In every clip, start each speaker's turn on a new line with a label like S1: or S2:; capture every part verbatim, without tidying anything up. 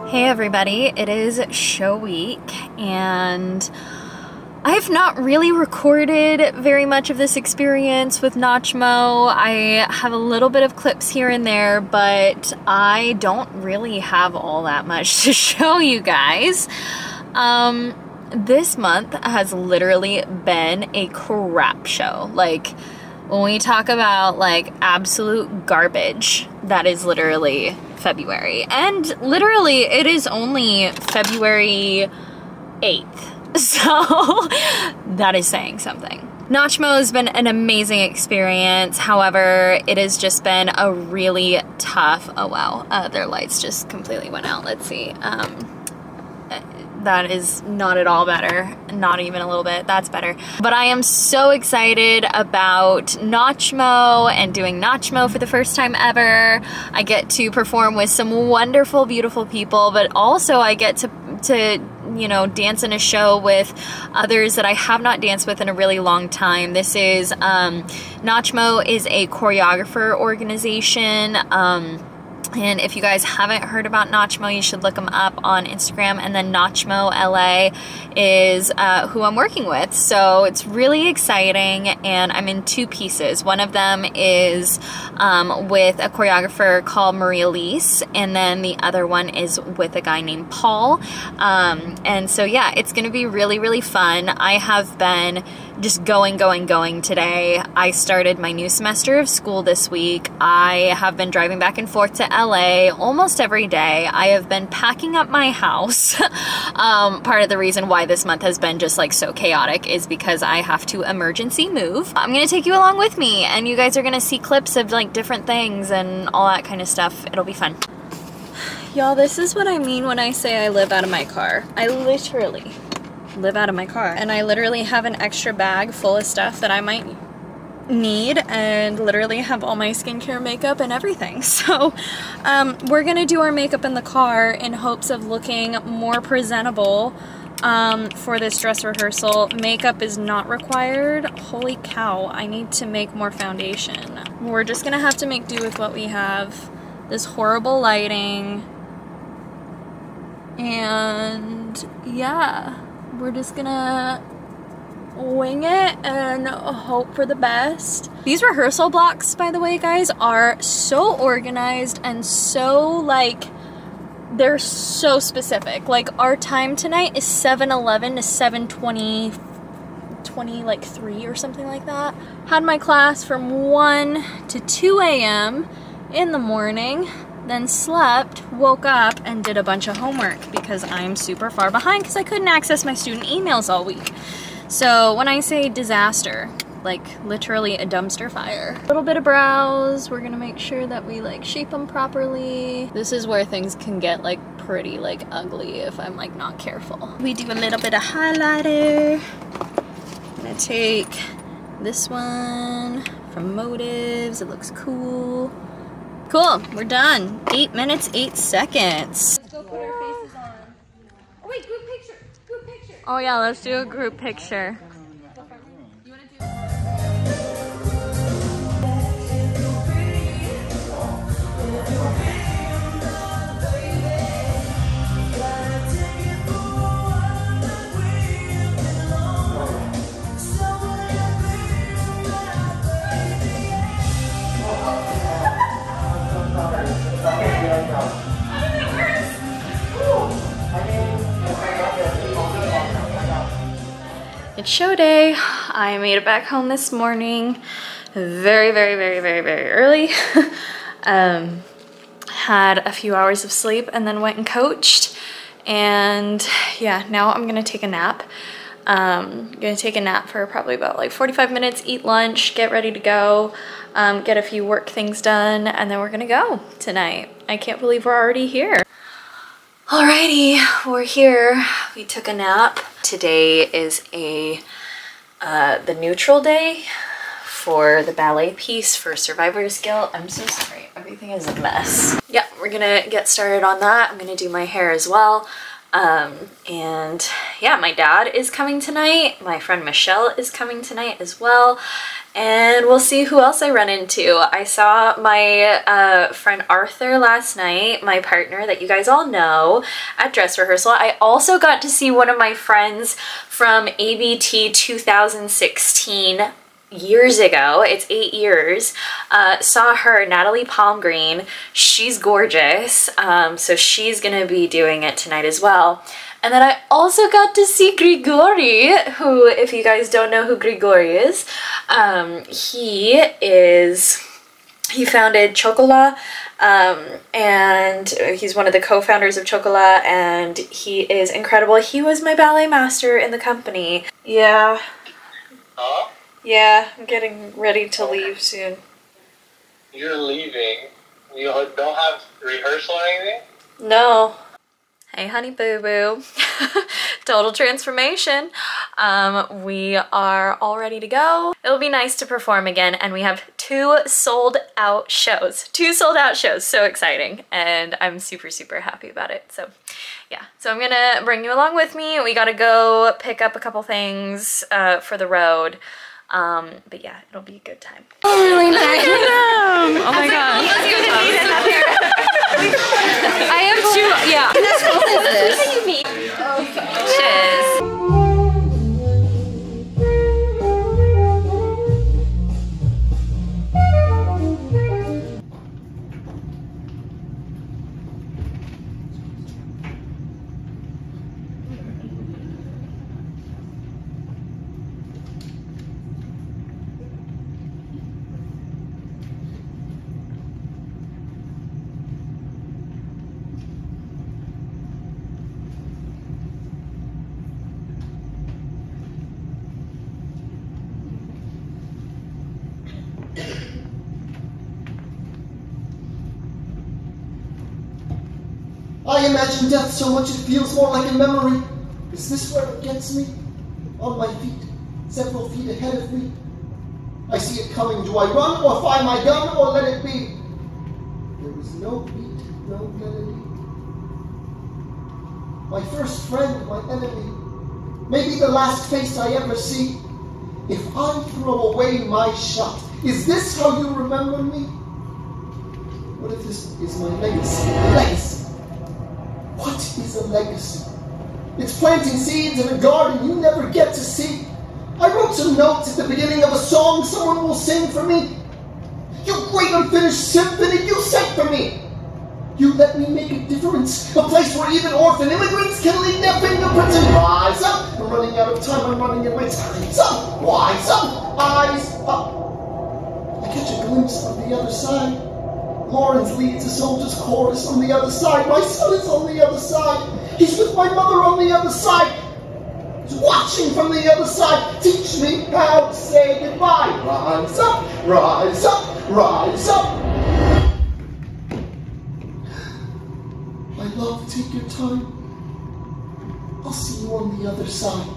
S1: Hey everybody, it is show week and I've not really recorded very much of this experience with NACHMO. I have a little bit of clips here and there, but I don't really have all that much to show you guys. Um, this month has literally been a crap show. Like, when we talk about like absolute garbage, that is literally February. And literally it is only February eighth. So that is saying something. NACHMO has been an amazing experience. However, it has just been a really tough, oh wow, uh, their lights just completely went out. Let's see. Um, That is not at all better. Not even a little bit. That's better. But I am so excited about NACHMO and doing NACHMO for the first time ever. I get to perform with some wonderful, beautiful people, but also I get to, to you know, dance in a show with others that I have not danced with in a really long time. This is, um, NACHMO is a choreographer organization. Um, And if you guys haven't heard about NACHMO, you should look them up on Instagram. And then NACHMO L A is uh, who I'm working with. So it's really exciting, and I'm in two pieces. One of them is um, with a choreographer called Marialyse, and then the other one is with a guy named Paul. Um, and so yeah, it's gonna be really, really fun. I have been just going, going, going today. I started my new semester of school this week. I have been driving back and forth to L A almost every day. I have been packing up my house. um, part of the reason why this month has been just like so chaotic is because I have to emergency move. I'm gonna take you along with me, and you guys are gonna see clips of like different things and all that kind of stuff. It'll be fun. Y'all, this is what I mean when I say I live out of my car. I literally live out of my car, and I literally have an extra bag full of stuff that I might need, and literally have all my skincare, makeup, and everything. So um, we're gonna do our makeup in the car in hopes of looking more presentable um, for this dress rehearsal. Makeup is not required. Holy cow, I need to make more foundation. We're just gonna have to make do with what we have. This horrible lighting, and yeah, we're just gonna wing it and hope for the best. These rehearsal blocks, by the way, guys, are so organized and so like, they're so specific. Like, our time tonight is seven eleven to seven twenty, twenty like three or something like that. Had my class from one to two A M in the morning, then slept, woke up, and did a bunch of homework because I'm super far behind because I couldn't access my student emails all week. So when I say disaster, like literally a dumpster fire. A little bit of brows. We're gonna make sure that we like shape them properly. This is where things can get like pretty like ugly if I'm like not careful. We do a little bit of highlighter. I'm gonna take this one from Motives. It looks cool. Cool, we're done. Eight minutes, eight seconds. Let's go put our faces on. Oh wait, group picture, group picture. Oh yeah, let's do a group picture. You wanna do It's show day. I made it back home this morning very, very, very, very, very early. um, had a few hours of sleep and then went and coached. And yeah, now I'm gonna take a nap. Um, I'm gonna take a nap for probably about like forty-five minutes, eat lunch, get ready to go, um, get a few work things done, and then we're gonna go tonight. I can't believe we're already here. Alrighty, we're here. We took a nap. Today is a uh, the neutral day for the ballet piece for Survivor's Guilt. I'm so sorry, everything is a mess. Yeah, we're gonna get started on that. I'm gonna do my hair as well. Um, and yeah, my dad is coming tonight. My friend Michelle is coming tonight as well. And we'll see who else I run into. I saw my uh, friend Arthur last night, my partner that you guys all know, at dress rehearsal. I also got to see one of my friends from A B T two thousand sixteen years ago. It's eight years. Uh, saw her, Natalie Palmgreen. She's gorgeous. Um, so she's gonna be doing it tonight as well. And then I also got to see Grigori, who, if you guys don't know who Grigori is, um, he is, he founded Chocolat, um, and he's one of the co-founders of Chocolat, and he is incredible. He was my ballet master in the company. Yeah.
S2: Huh?
S1: Yeah, I'm getting ready to leave soon.
S2: You're leaving? You don't have rehearsal or anything?
S1: No. Hey honey boo boo. Total transformation. Um, we are all ready to go. It'll be nice to perform again, and we have two sold out shows. Two sold out shows, so exciting. And I'm super, super happy about it. So yeah, so I'm gonna bring you along with me. We gotta go pick up a couple things uh, for the road. Um, but yeah, it'll be a good time. Oh, really nice. Oh my god. I am too, yeah. What do you mean? Cheers.
S3: I imagine death so much it feels more like a memory. Is this where it gets me? On my feet, several feet ahead of me. I see it coming. Do I run or find my gun or let it be? There is no beat, no melody. My first friend, my enemy. Maybe the last face I ever see. If I throw away my shot, is this how you remember me? What if this is my legacy? Legacy. What is a legacy? It's planting seeds in a garden you never get to see. I wrote some notes at the beginning of a song someone will sing for me. You great unfinished symphony you sang for me. You let me make a difference, a place where even orphan immigrants can leave their fingerprints and rise up. I'm running out of time, I'm running in my time's up. Wise up, eyes up. I catch a glimpse of the other side. Lawrence leads a soldier's chorus on the other side. My son is on the other side. He's with my mother on the other side. He's watching from the other side. Teach me how to say goodbye. Rise up, rise up, rise up. My love, take your time. I'll see you on the other side.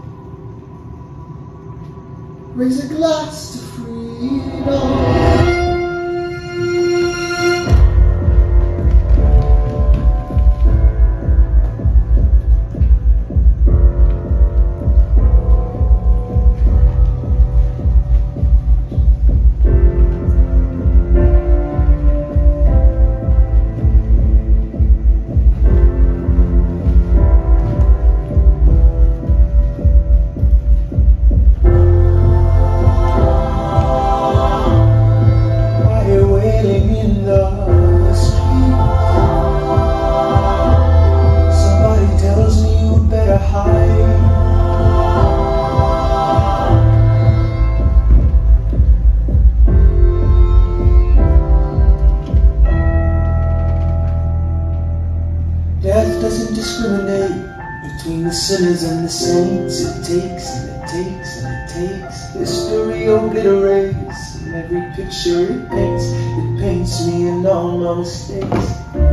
S3: Raise a glass to freedom.
S4: Sinners and the saints, it takes and it takes and it takes history obliterates, and every picture it paints, it paints me and all my mistakes.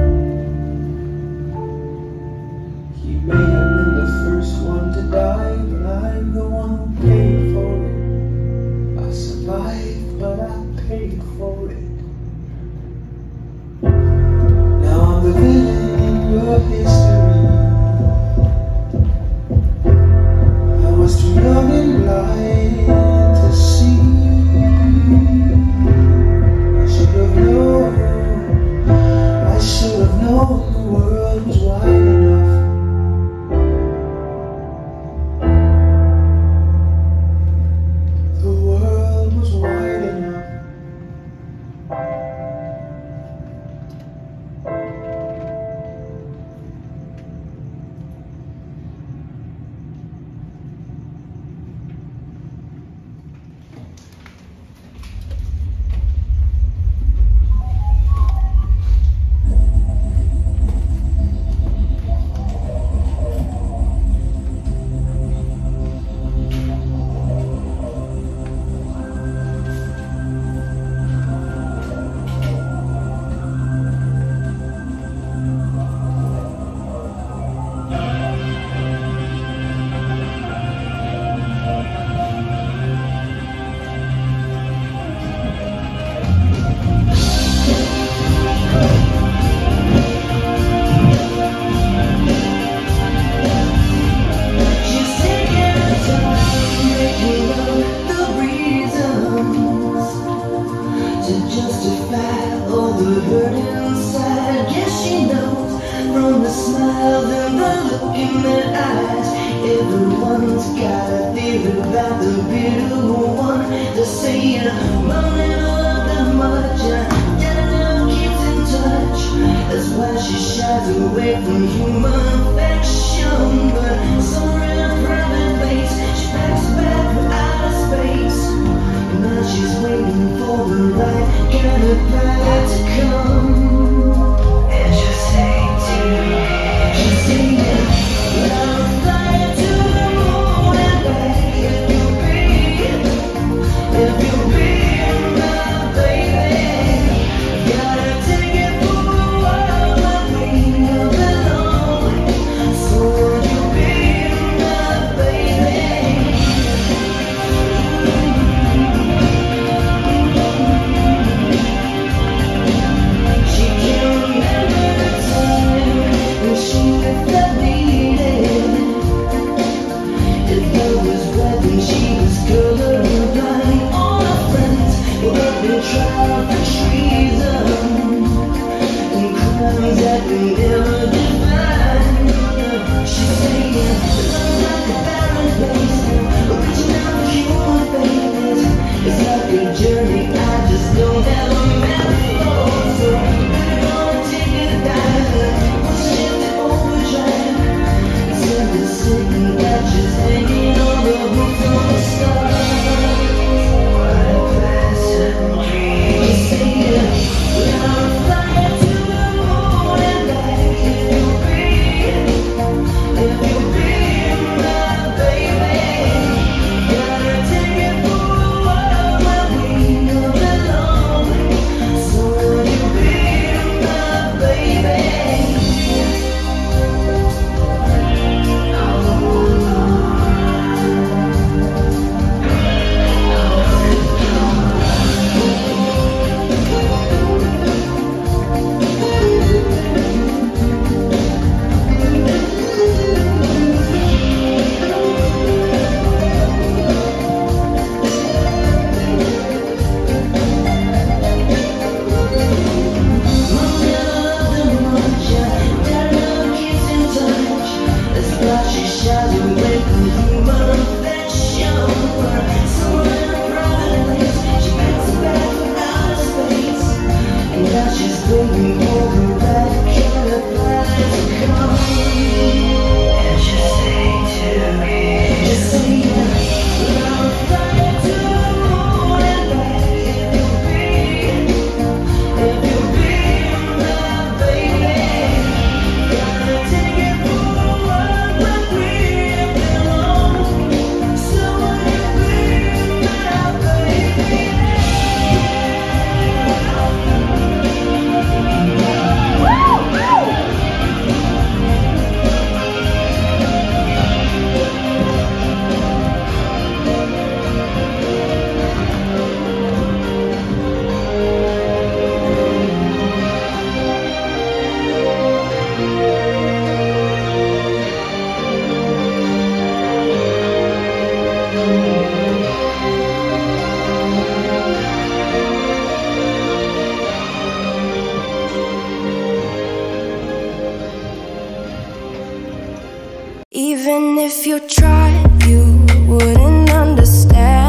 S4: He may have been the first one to die, but I'm the one who paid for it. I survived, but I paid for it. Now I'm the villain in your history. to justify all the hurt inside. Guess she knows from the smiles and the look in their eyes. Everyone's got a theory about the bitter one. They're saying, Mom never loved that much, Dad never keeps in touch. That's why she shies away from human affection. But somewhere in a private base, she packs back for outer space. Now she's waiting for the right kind of pilot to come. And she'll say to me, she'll say, I'll fly to the moon and back if you'll be, if you'll be my baby. Gotta take it for a while, but we belong. So would you be my baby? She can't remember the time when she felt needed. If love was right, then she was colorblind. All her friends were been tried for treason and crimes that we never defined. She's saying, love like a barren place, reaching out for human faith. It's like a journey I just don't have a map for. So we're gonna take it back, push it to overdrive. Instead of sitting back, just hanging on the roof of the stars. What a pleasant dream. She's saying, I'll fly to the moon and back if you'll be, if you'll be my baby. Gotta take it for a while, but we belong. So will you be my baby?
S5: Even if you tried, you wouldn't understand.